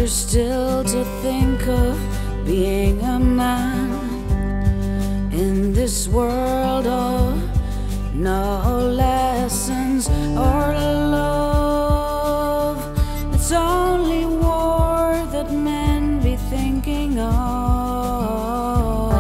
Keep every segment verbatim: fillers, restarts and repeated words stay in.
still to think of being a man in this world of no lessons or love. It's only war that men be thinking of.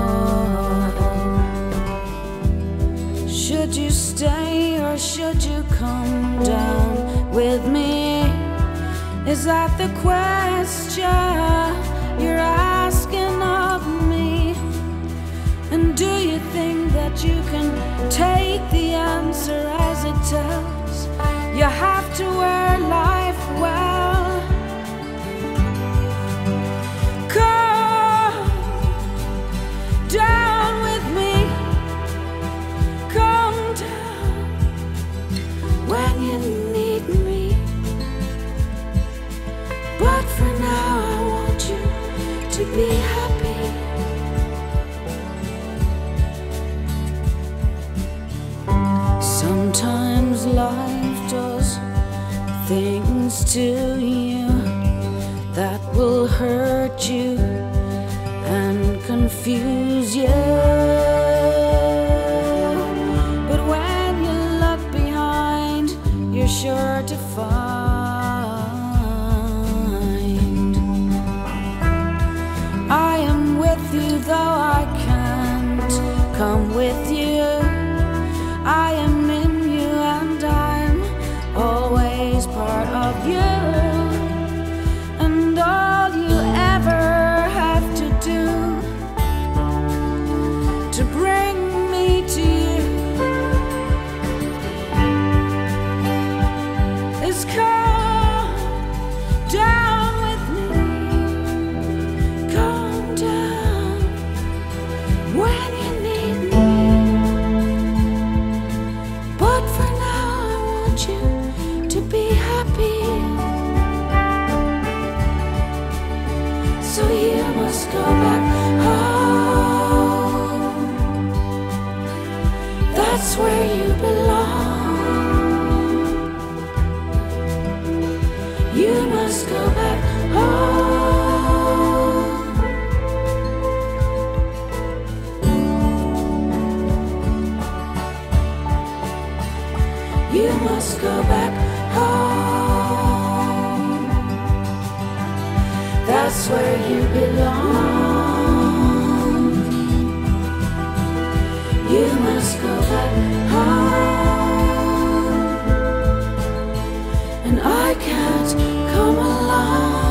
Should you stay or should you come down with me? Is that the question you're asking of me? And do you think that you can take the answer as it tells? You have to wear life well. Come down with me. Come down when you need me. But for now I want you to be happy. Sometimes life does things to you that will hurt you and confuse you. But when you look behind, you're sure to find I am with you, though I can't come with you. I am in you and I'm always part of you. And all you ever have to do to bring me to you is come down with me. Come down when you need me. But for now I want you to be happy. So you must go back home. That's where you belong. You must go back home. You must go back home. That's where you belong. You must go back home. And I can't come along.